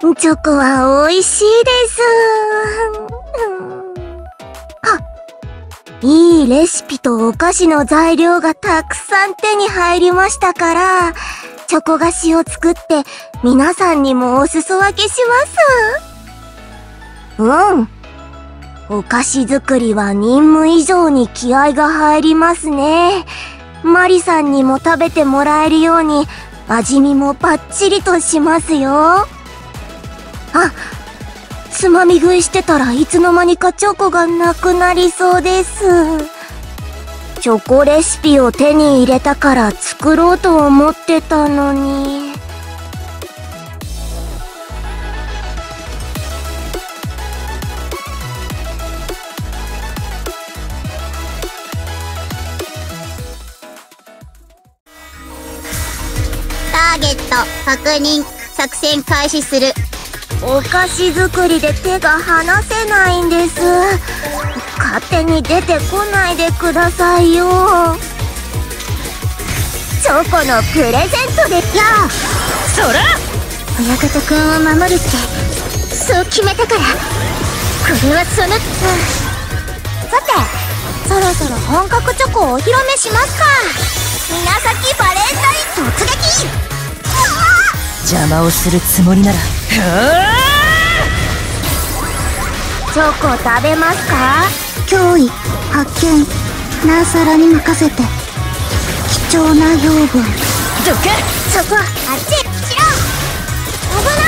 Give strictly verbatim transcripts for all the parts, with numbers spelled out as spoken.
チョコは美味しいです。あ、いいレシピとお菓子の材料がたくさん手に入りましたから、チョコ菓子を作って皆さんにもお裾分けします。うん。お菓子作りは任務以上に気合が入りますね。マリさんにも食べてもらえるように味見もバッチリとしますよ。あ、つまみ食いしてたらいつの間にかチョコがなくなりそうです。チョコレシピを手に入れたから作ろうと思ってたのに。 ターゲット確認、作戦開始する。 お菓子作りで手が離せないんです。勝手に出てこないでくださいよ。チョコのプレゼントで。やあ、 そら親方くんを守るってそう決めたから、これはその。さて、そろそろ本格チョコをお披露目しますか。稲崎バレンタイン突撃。 邪魔をするつもりなら。 チョコ食べますか。 脅威発見、なおさらに任せて。貴重な養分。 どけ。 そこあっちしろ。危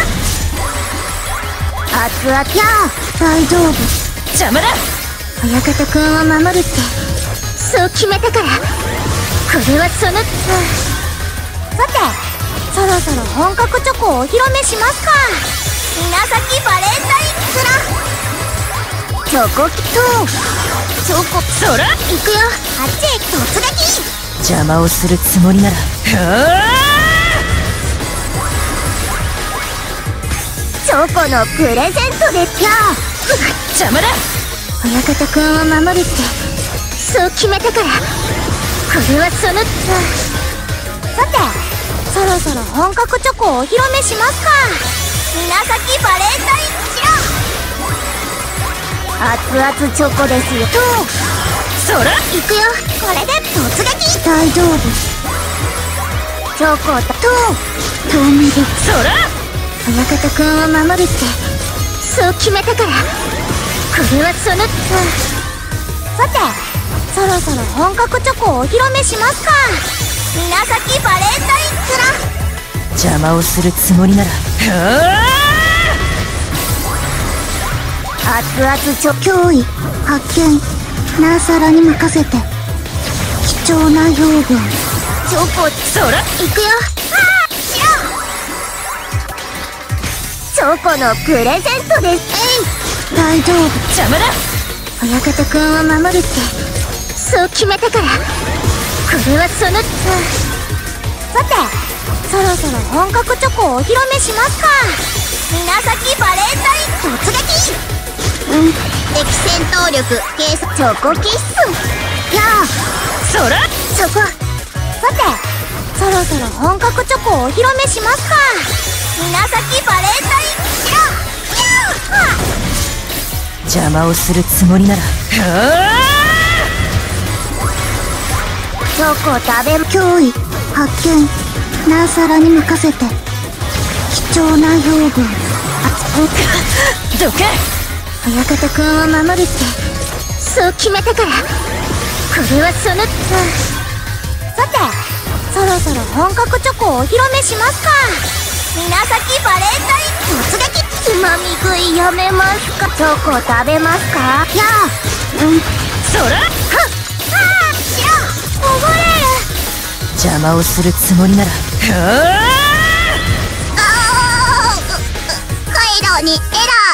な。熱々。やあ、 大丈夫。 邪魔だ。 親方くんを守るってそう決めたから、これはその。さて、そろそろ本格チョコをお披露目しますか。稲崎バレンタインスラチョコキとチョコ。 そら行くよ、あっちへ突撃。 邪魔をするつもりなら。 チョコのプレゼントです。やあ、 邪魔だ。 親方くんを守るってそう決めたから、これはその。さて、そろそろ本格チョコをお披露目しますか。稲崎バレンタインしろ。熱々チョコですよ。とそら行くよ、これで突撃。 大丈夫。 チョコと遠目で。 そら親方くんを守るってそう決めたから、これはその。さて、そろそろ本格チョコをお披露目しますか。稲崎バレンタインスラ邪魔をするつもりなら。 熱々チョ脅威発見、なおさらに任せて。貴重な養分。 チョコ。 そら行くよ。あーしろ。チョコのプレゼントです。 えい、大丈夫。 邪魔だ。 親方くんを守るってそう決めたから、これはその。さて、そろそろ本格チョコをお披露目しますか。稲崎バレンタイン突撃。 うん。 敵戦闘力計測。 チョコキッス。やあ、 そらそこ。さて、そろそろ本格チョコをお披露目しますか。稲崎バレンタインしろ。やあ、 邪魔をするつもりなら。 チョコ食べ。 脅威発見、なおさらに任せて。貴重な養分。 どけ。 親方くんを守るってそう決めたから、これはその。さて、そろそろ本格チョコをお披露目しますか。稲崎バレンタイン突撃。つまみ食いやめますか。チョコ食べますか。やあ、 うん。 そらはっ、あーしろ。溺れる。 邪魔をするつもりなら。 あー、回路にエラー。